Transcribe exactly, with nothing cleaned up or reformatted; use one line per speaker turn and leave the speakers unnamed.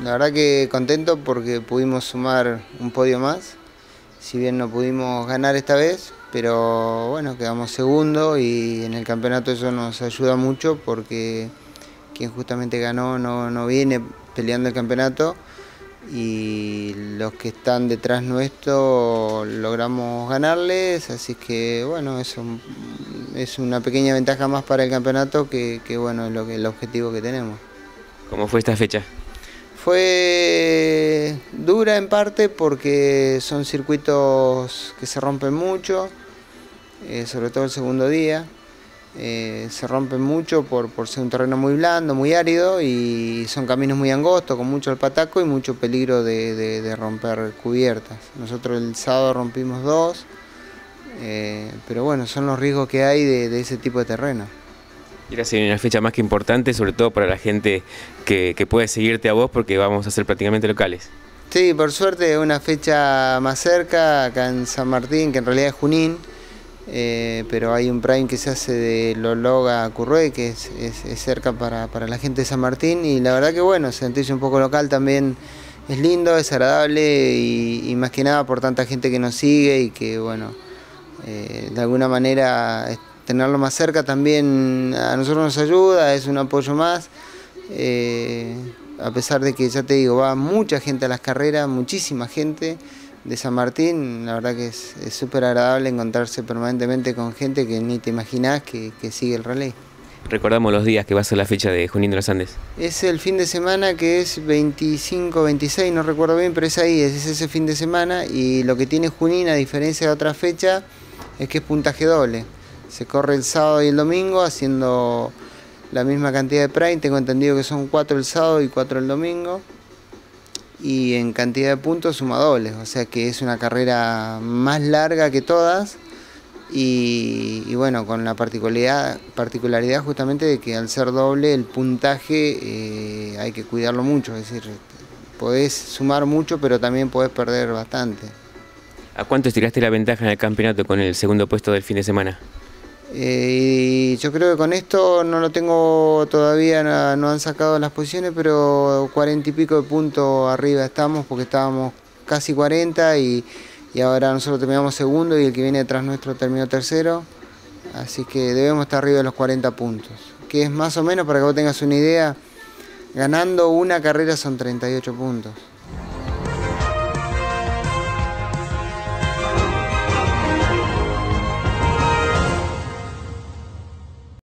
la verdad que contento porque pudimos sumar un podio más, si bien no pudimos ganar esta vez, pero bueno, quedamos segundo y en el campeonato eso nos ayuda mucho porque quien justamente ganó no, no viene peleando el campeonato y los que están detrás nuestro logramos ganarles, así que bueno, eso es una pequeña ventaja más para el campeonato que, que bueno, es lo que, el objetivo que tenemos.
¿Cómo fue esta fecha?
Fue dura en parte porque son circuitos que se rompen mucho, eh, sobre todo el segundo día. Eh, se rompen mucho por, por ser un terreno muy blando, muy árido y son caminos muy angostos, con mucho alpataco y mucho peligro de, de, de romper cubiertas. Nosotros el sábado rompimos dos, eh, pero bueno, son los riesgos que hay de, de ese tipo de terreno.
Y ahora se viene una fecha más que importante, sobre todo para la gente que, que puede seguirte a vos porque vamos a ser prácticamente locales.
Sí, por suerte es una fecha más cerca, acá en San Martín, que en realidad es Junín, eh, pero hay un prime que se hace de Lologa a Curruey, que es, es, es cerca para, para la gente de San Martín, y la verdad que bueno, sentirse un poco local también es lindo, es agradable y, y más que nada por tanta gente que nos sigue y que bueno, eh, de alguna manera tenerlo más cerca también a nosotros nos ayuda, es un apoyo más, eh, a pesar de que ya te digo, va mucha gente a las carreras, muchísima gente de San Martín, la verdad que es súper agradable encontrarse permanentemente con gente que ni te imaginás que, que sigue el rally.
Recordamos los días que va a ser la fecha de Junín de los Andes.
Es el fin de semana que es veinticinco, veintiséis, no recuerdo bien, pero es ahí, es ese fin de semana y lo que tiene Junín, a diferencia de otra fecha, es que es puntaje doble. Se corre el sábado y el domingo haciendo la misma cantidad de prime, tengo entendido que son cuatro el sábado y cuatro el domingo. Y en cantidad de puntos suma dobles, o sea que es una carrera más larga que todas y, y bueno, con la particularidad, particularidad justamente de que al ser doble el puntaje eh, hay que cuidarlo mucho, es decir, podés sumar mucho pero también podés perder bastante.
¿A cuánto estiraste la ventaja en el campeonato con el segundo puesto del fin de semana?
Eh, y yo creo que con esto no lo tengo todavía, no, no han sacado las posiciones, pero cuarenta y pico de puntos arriba estamos porque estábamos casi cuarenta y, y ahora nosotros terminamos segundo y el que viene detrás nuestro terminó tercero, así que debemos estar arriba de los cuarenta puntos, que es más o menos, para que vos tengas una idea, ganando una carrera son treinta y ocho puntos.